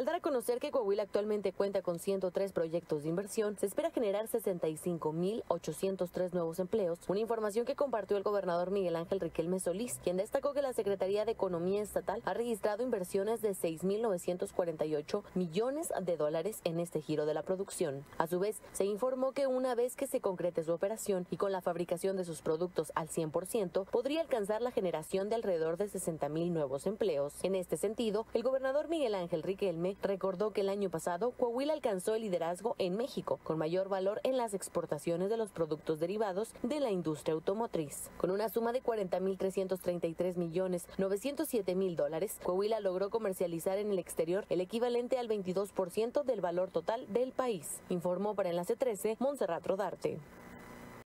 Al dar a conocer que Coahuila actualmente cuenta con 103 proyectos de inversión, se espera generar 65,803 nuevos empleos, una información que compartió el gobernador Miguel Ángel Riquelme Solís, quien destacó que la Secretaría de Economía Estatal ha registrado inversiones de 6,948 millones de dólares en este giro de la producción. A su vez, se informó que una vez que se concrete su operación y con la fabricación de sus productos al 100%, podría alcanzar la generación de alrededor de 60,000 nuevos empleos. En este sentido, el gobernador Miguel Ángel Riquelme recordó que el año pasado Coahuila alcanzó el liderazgo en México, con mayor valor en las exportaciones de los productos derivados de la industria automotriz. Con una suma de 40,333,907,000 dólares, Coahuila logró comercializar en el exterior el equivalente al 22% del valor total del país, informó para Enlace 13 Montserrat Rodarte.